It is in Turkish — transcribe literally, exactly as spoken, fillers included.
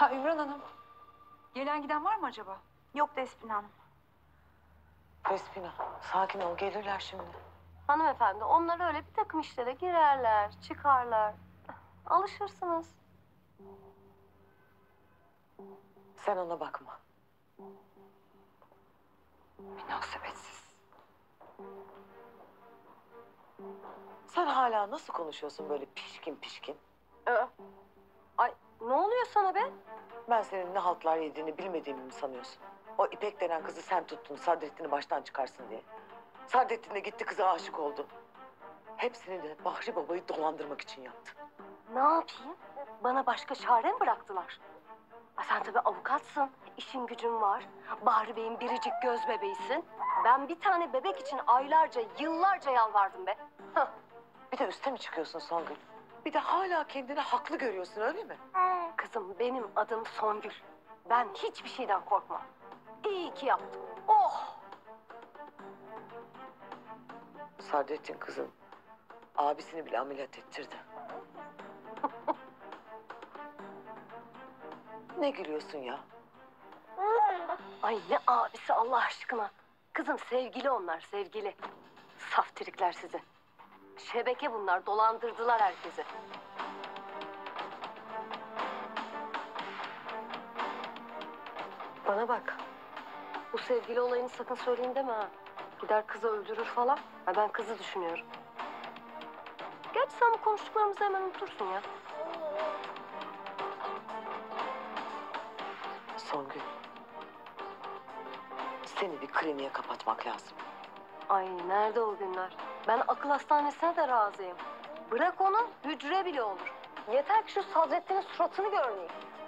Ha Ümran Hanım. Gelen giden var mı acaba? Yok Despina Hanım. Despina, sakin ol. Gelirler şimdi. Hanımefendi, onlar öyle bir takım işlere girerler, çıkarlar. Alışırsınız. Sen ona bakma. Münasebetsiz. Sen hala nasıl konuşuyorsun böyle pişkin pişkin? Ee, ay ne oluyor sana be? Ben senin ne haltlar yediğini bilmediğimi mi sanıyorsun? O İpek denen kızı sen tuttun, Sadrettin'i baştan çıkarsın diye. Sadrettin de gitti kıza aşık oldu. Hepsini de Bahri Baba'yı dolandırmak için yaptı. Ne yapayım? Bana başka çare mi bıraktılar? Ha, sen tabii avukatsın, işin gücün var. Bahri Bey'in biricik göz bebeğisin. Ben bir tane bebek için aylarca, yıllarca yalvardım be. Hah. Bir de üste mi çıkıyorsun Songül? Bir de hala kendini haklı görüyorsun öyle mi? Kızım benim adım Songül. Ben hiçbir şeyden korkmam. İyi ki yaptım. Oh! Sadrettin kızın abisini bile ameliyat ettirdi. Ne gülüyorsun ya? Ay ne abisi Allah aşkına. Kızım sevgili onlar, sevgili. Saftirikler sizi. Şebeke bunlar, dolandırdılar herkesi. Bana bak. Bu sevgili olayını sakın söyleyin deme ha. Gider kızı öldürür falan. Ha, ben kızı düşünüyorum. Gerçi sen bu konuştuklarımızı hemen unutursun ya. Songül. Seni bir kliniğe kapatmak lazım. Ay nerede o günler? Ben akıl hastanesine de razıyım. Bırak onu, hücre bile olur. Yeter ki şu Sadrettin'in suratını görmeyeyim.